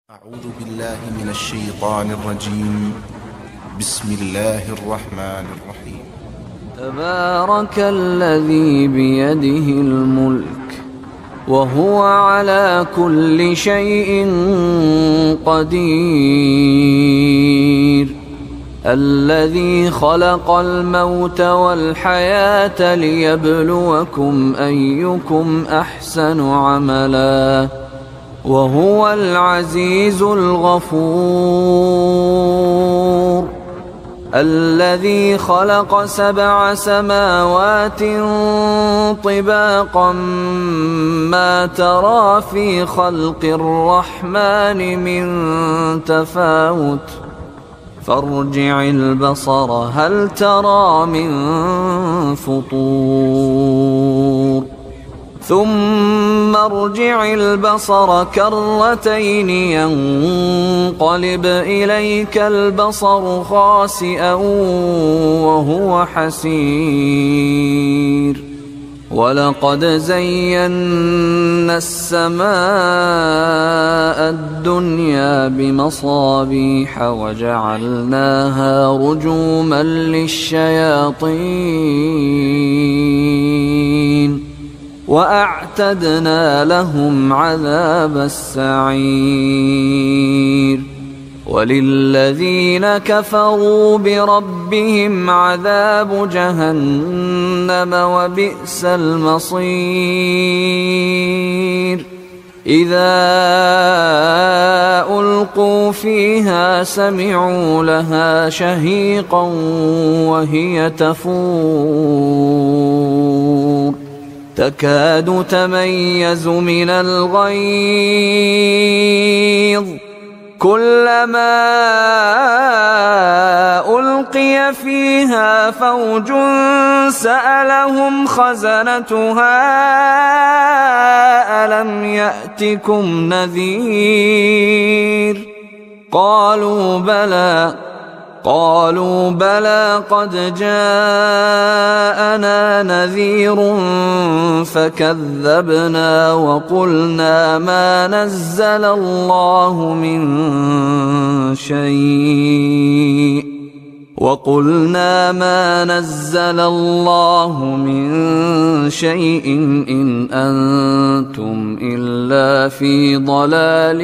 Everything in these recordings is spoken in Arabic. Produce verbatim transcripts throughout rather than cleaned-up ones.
أعوذ بالله من الشيطان الرجيم. بسم الله الرحمن الرحيم. تبارك الذي بيده الملك وهو على كل شيء قدير، الذي خلق الموت والحياة ليبلوكم أيكم أحسن عملا، وهو العزيز الغفور، الذي خلق سبع سماوات طباقا ما ترى في خلق الرحمن من تفاوت، فارجع البصر هل ترى من فطور، ثم ارجع البصر كرتين ينقلب إليك البصر خاسئا وهو حسير، ولقد زينا السماء الدنيا بمصابيح وجعلناها رجوما للشياطين وأعتدنا لهم عذاب السعير، وللذين كفروا بربهم عذاب جهنم وبئس المصير. إذا ألقوا فيها سمعوا لها شهيقا وهي تفور، تكاد تميز من الغيظ، كلما ألقي فيها فوج سألهم خزنتها ألم يأتكم نذير، قالوا بلى قالوا بلى قد جاءنا نذير فكذبنا وقلنا ما نزل الله من شيء وقلنا ما نزل الله من شيء إن أنتم إلا في ضلال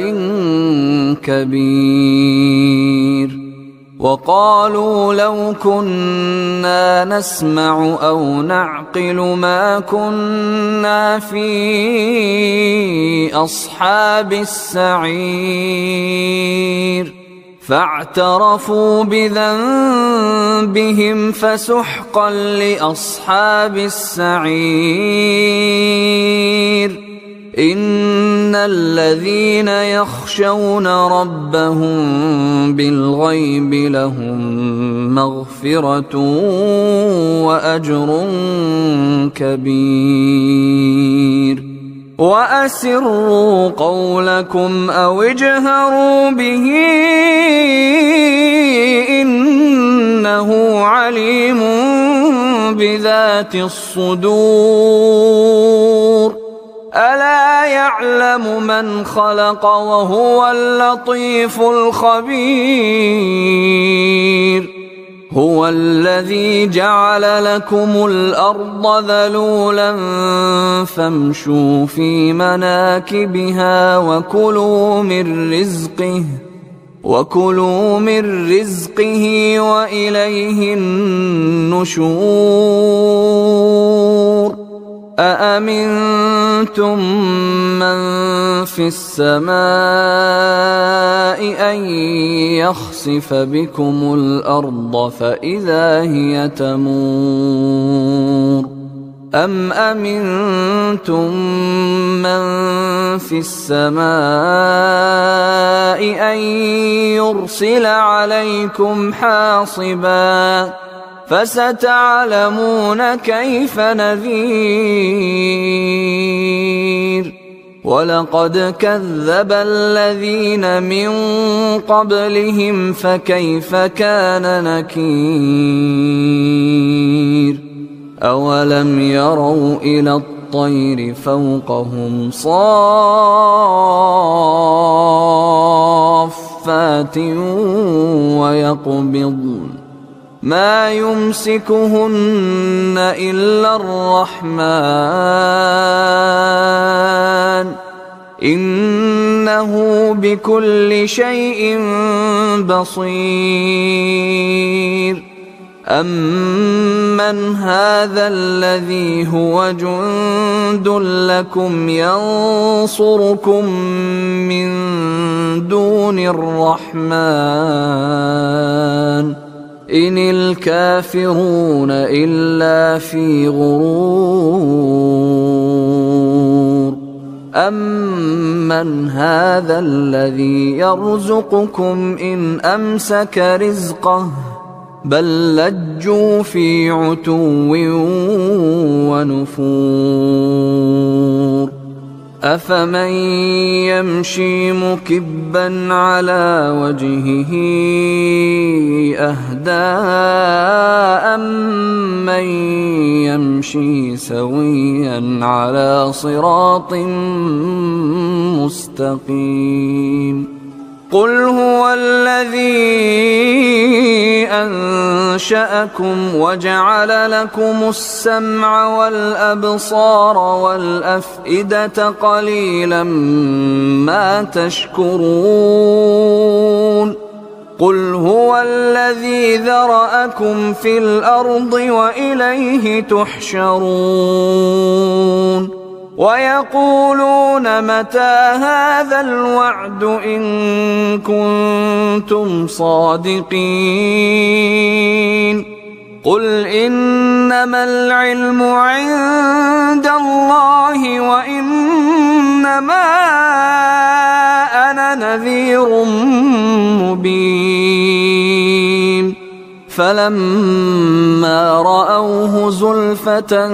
كبير. وقالوا لو كنا نسمع أو نعقل ما كنا في أصحاب السعير، فاعترفوا بذنبهم فسحقا لأصحاب السعير. إن الذين يخشون ربهم بالغيب لهم مغفرة وأجر كبير. وأسروا قولكم أو اجهروا به إنه عليم بذات الصدور. ألا يعلم من خلق وهو اللطيف الخبير. هو الذي جعل لكم الأرض ذلولا فامشوا في مناكبها وكلوا من رزقه وكلوا من رزقه وإليه النشور. أأمنتم من في السماء أن يخسف بكم الأرض فإذا هي تمور، أم أمنتم من في السماء أن يرسل عليكم حاصبا فستعلمون كيف نذير. ولقد كذب الذين من قبلهم فكيف كان نكير. أولم يروا إلى الطير فوقهم صافات صافات ويقبضن ما يمسكهن إلا الرحمن إنه بكل شيء بصير أمن هذا الذي هو جند لكم ينصركم من دون الرحمن إن الكافرون إلا في غرور أمن هذا الذي يرزقكم إن أمسك رزقه بل لجوا في عتو ونفور أفمن يمشي مكبا على وجهه أهدى أمن يمشي سويا على صراط مستقيم قل هو الذي أنشأكم وجعل لكم السمع والأبصار والأفئدة قليلا ما تشكرون قل هو الذي ذرأكم في الأرض وإليه تحشرون ويقولون متى هذا الوعد إن كنتم صادقين قل إنما العلم عند الله وإنما أنا نذير مبين فلما رأوه زلفة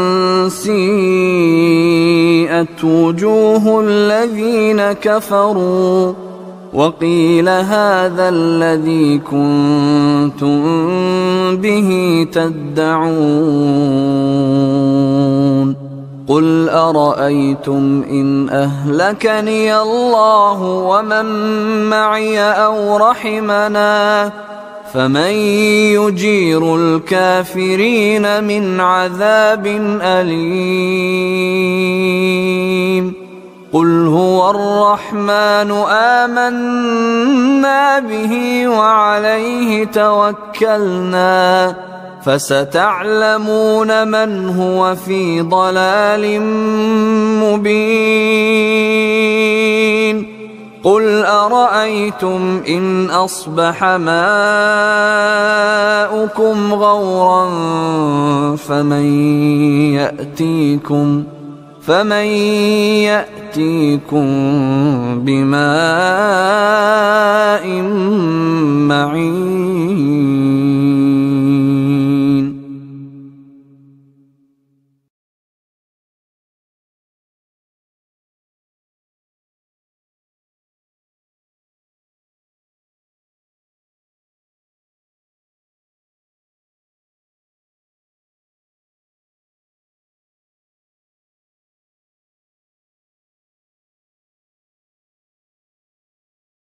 سيئت وجوه الذين كفروا وقيل هذا الذي كنتم به تدعون قل أرأيتم إن أهلكني الله ومن معي أو رحمنا فمن يجير الكافرين من عذاب أليم قل هو الرحمن آمنا به وعليه توكلنا فستعلمون من هو في ضلال مبين قل أرأيتم إن أصبح ماؤكم غورا فمن يأتيكم فمن يأتيكم بماء معين